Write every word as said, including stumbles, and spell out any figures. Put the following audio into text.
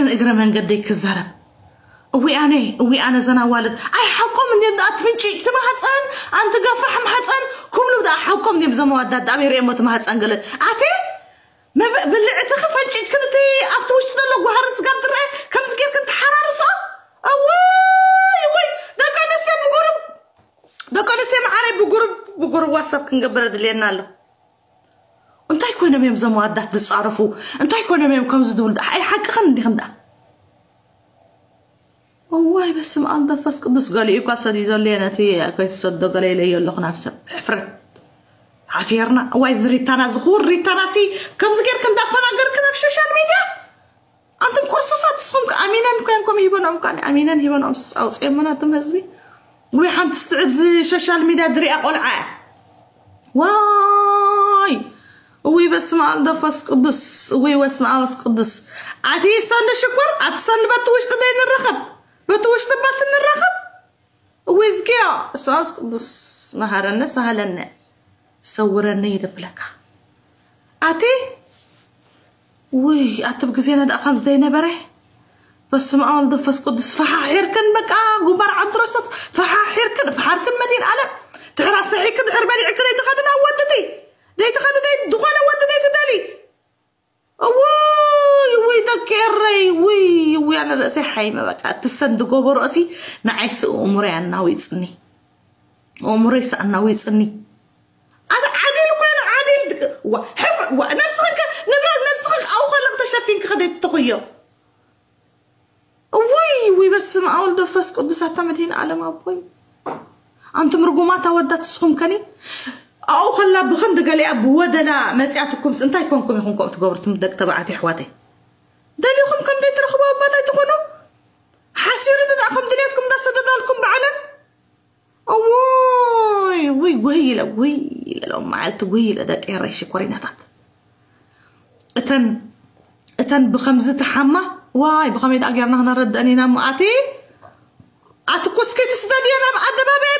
أتن إجرا من قدي كزهرب وي أنا وي أنا زنا والد أي حكم من يبدأ تفنشي اجتماع حسن أنت قفح محسن كل بدأ حكم دي بزموات ده أبي ريموت ما حسن قلت عتي ما بالله تخفنشي كنت أفتوش تدلق وهرس قبل رأي كم زكير كنت حرارصة أوي وي ده كان استيم بقرب ده كان استيم عربي بقرب بقرب واتساب كن قبل ده لينا له أنت يكون ميم زموات ده بتصعرفوا أنت يكون ميم كم زدول ده أي حاجة خندي خنده والله بس ما أنت فاس قدس قال لي إيقاس دي ذولي أنا تي كويس صدق لي لي يلا خنا بس حفرت عفيرنا وايز ريتانا زغور ريتانا سي كم زكير كن دافنا غير كنا في السوشيال ميديا أنتم قرصصات تصمك أمينا كانكم يبون كان أمينا يبون أمس أو سيمنا تمهزبي ويحن تستعب زي السوشيال ميديا دري أقول عا واي وي بس ما أنت فاس قدس وي بس ما أنت قدس عتي صن شكر أتصن بتوش تدين الرخب بتوش تبات الرخب ويزكيا سواس قدس مهارنا سهلنا صورنا يدبلك عتي وي أتبقى زينة دا خمس دينا بره بس ما أول ضفس قدس فحاحير كن بقى غبار عدرسط فحاحير كن فحار كن مدين علم تعرف سعي كن حرباني عكدا يتخذنا ودتي لا يتخذنا دخانة ودتي تدالي وي وي دكيري وي وي أنا رأسي حايمة بقى تسندقوا برأسي نعيس أموري أنا ويصني أموري سأنا ويصني هذا عادل وين عادل وحف ونفسك نبرد نفسك أو خلق تشافين خدت تغير وي وي بس ما أول دفس قدس اعتمدين على ما أبوي أنتم رجومات ودت الصوم كني أو خلا بخند قال لي أبو ودلا ما تعطيكم سنتاي كونكم يكونكم تجبرتم دك تبعتي حواتي دليلكم كم ديت رخبوا باتي تكونوا حاسيرة تدعكم دليلكم ده سددالكم بعلن أوي وي ويلا ويلا لو ما عالت ويلا داك يا ريش كوريناتات اتن اتن بخمزة حمى واي بخميد أجرنا هنا رد أني نام أتي أتكوسكي تسددي أنا بعد ما بي